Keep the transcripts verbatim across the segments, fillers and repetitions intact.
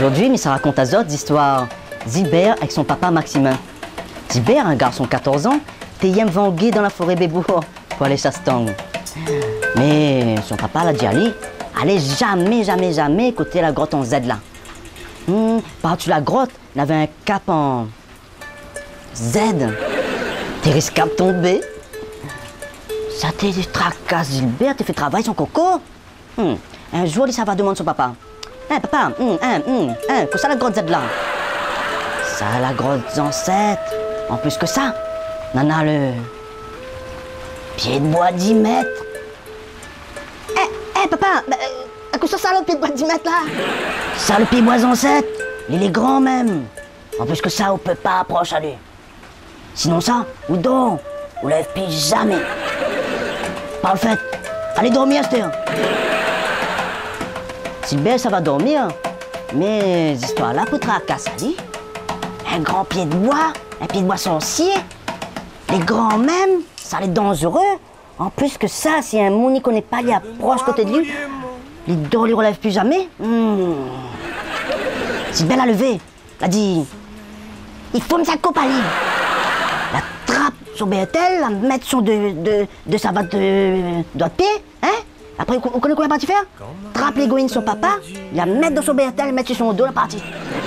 Aujourd'hui, mais ça raconte à d'autres histoires. Zilbert avec son papa Maximin. Zilbert, un garçon de quatorze ans, t'ayem vanguer dans la forêt Bébour pour aller chastang. Mais son papa l'a dit allez, allez jamais, jamais, jamais côté la grotte en Z là. Hmm, par-dessus la grotte, il avait un cap en Z. T'es risqué de tomber. Ça t'est tracasse Gilbert, t'es fait travailler son coco. Hmm. Un jour, il va demander son papa. Hein, papa, hum, hein, hum, hein, que ça la grotte Z là? Ça la grotte ancêtre. En plus que ça, nana le pied de bois dix mètres. Eh, eh, papa, bah, euh, que ça, ça le pied de bois dix mètres là? Ça le pied de bois ancêtre, il est grand même. En plus que ça, on peut pas approcher à lui. Sinon ça, ou donc, on lève plus jamais. Par le fait, allez dormir, Esther. Gilbert, ça va dormir, mais cette histoire-là pour tracasser, un grand pied de bois, un pied de bois sorcier, les grands même, ça les dangereux. En plus que ça, si un monde n'y connaît pas, il approche côté de lui, les dents ne relèvent plus jamais. Mmh. Gilbert l'a levé, a dit, il faut me s'accompagner. La trappe sur Bertel, la mettre sur de, de, de sa batte de, de pied, hein? Après, on connaît quoi la partie faire? Trappe l'égoïne de son papa, la mettre dans son Bertel, mettre sur son dos la partie.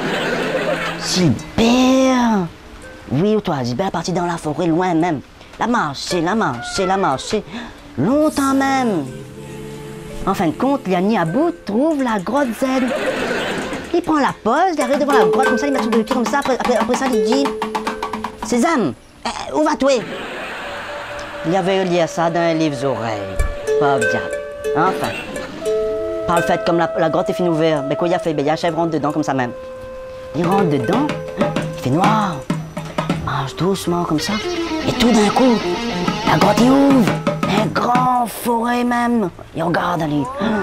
Gilbert! Oui, ou toi, Gilbert est parti dans la forêt, loin même. La marché, la marché, la marché, longtemps même. En fin de compte, Liani à bout trouve la grotte Z. Il prend la pause, il arrive devant la grotte comme ça, il met sur deux pieds comme ça, après, après, après ça, il dit Sésame, eh, où vas-tu? Il avait lié ça dans les livres oreilles. Pauvre diable. Enfin. Par le fait, comme la, la grotte est finie ouverte, ben quoi il a fait? Ben il y a la chèvre rentre dedans comme ça même. Il rentre dedans, il fait noir. Il marche doucement comme ça. Et tout d'un coup, la grotte il ouvre. Un grand forêt même. Il regarde allez.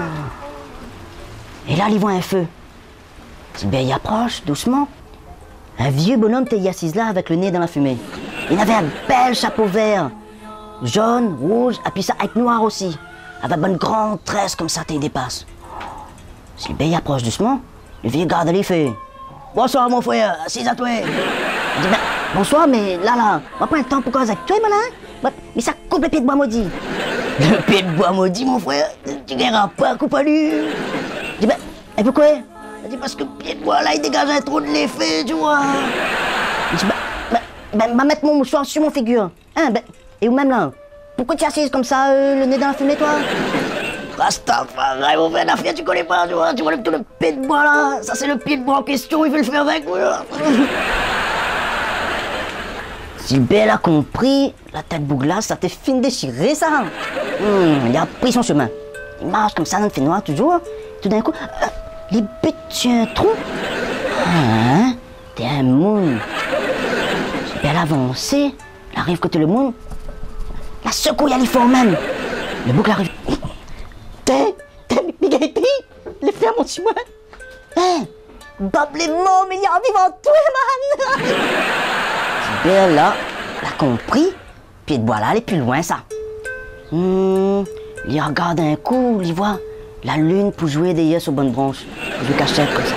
Et là, il voit un feu. Ben il approche doucement. Un vieux bonhomme était assis là avec le nez dans la fumée. Il avait un bel chapeau vert. Jaune, rouge, et puis ça avec noir aussi. Avec une grande tresse comme ça, il dépasse. Gilbert il approche doucement. Le vieux garde il fait bonsoir mon frère, assis à toi. Il dit ben, bonsoir, mais là là, on va prendre le temps pour causer avec toi, malin. Mais ça coupe le pied de bois maudit. Le pied de bois maudit, mon frère, tu verras pas, coupe à lui. Je dis ben, et pourquoi? Il dit parce que le pied de bois là, il dégage un trop de l'effet, tu vois. Je dis ben, ben, ben, ben, mettre mon mouchoir sur mon figure. Hein, ben, et ou même là, pourquoi tu es assise comme ça, euh, le nez dans la fumée, toi? Rastafari, mon frère, la fille, tu connais pas, tu vois, tu vois le, tout le pied de bois là, ça c'est le pied de bois en question, il veut le faire avec. Gilbert a compris, la tête bouglasse, ça t'est fin déchiré ça. Hum, il a pris son chemin. Il marche comme ça dans le fait noir toujours. Tout d'un coup, euh, il bute sur un trou. Hein? T'es un moon. Gilbert a avancé, il arrive côté le moon. La secouille à l'effort même. Le boucle arrive. T'es, t'es, Miguel, les frères mon chemin. Hein? Bob les mots, mais il y a un vivant toi, man. Gilbert là, l'a compris, pied de bois là, elle est plus loin ça. Hmm, il regarde un coup, il voit la lune pour jouer des yeux sur bonne branche, de cachette comme ça.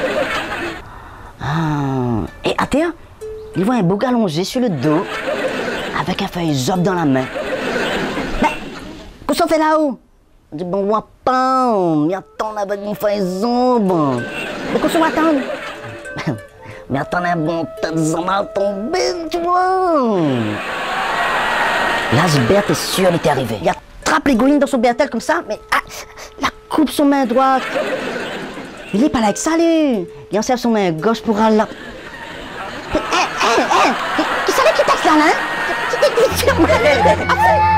Ah. Et à terre, il voit un beau gars allongé sur le dos, avec un feuille zob dans la main. Ben, qu'est-ce qu'on fait là-haut? On dit bon, on va pas, on attend avec une feuille zob. Mais qu'est-ce qu'on va attendre? Mais attends un bon tas de zombie tombé, tu vois. Là, Gilbert est sûr qu'il était arrivé. Il attrape l'égoïne dans son bertel comme ça, mais ah, la coupe son main droite. Il est pas là avec ça, lui. Il en sert son main gauche pour aller là. Hé, hé, hé, qui savait qui taxe là, hein?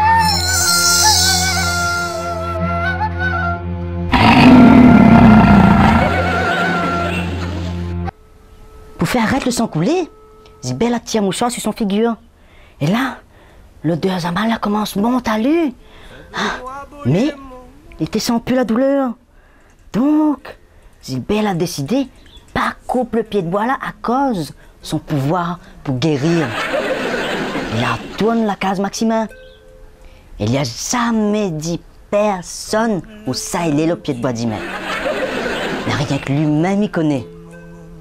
Pour faire arrêter le sang couler, Gilbert a tiré un mouchoir sur son figure. Et là, l'odeur zamal commence à monter à lui. Ah, mais il était sans plus la douleur. Donc, Gilbert a décidé pas couper le pied de bois là à cause de son pouvoir pour guérir. Il a tourné la case Maximin. Il n'y a jamais dit personne où ça il est le pied de bois d'Imer. Il n'y a rien que lui-même il connaît.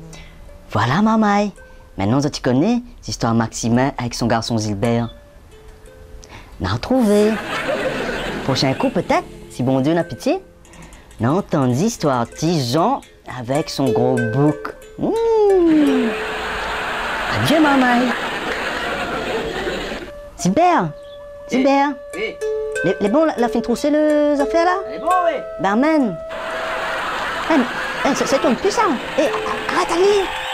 Voilà, Mamaï. Maintenant, tu connais l'histoire Maximin avec son garçon Gilbert. N'a trouvé. Prochain coup, peut-être, si bon Dieu n'a pitié, n'a entendu l'histoire de Jean avec son gros bouc. Mmh. Adieu, Mamaï. Gilbert, Gilbert. Oui, oui. Les, les bons, la fin de trousser les affaires là? Elle est bon, oui. Barman. Hey, hey, c'est ton plus ça. Hey, arrête, allez.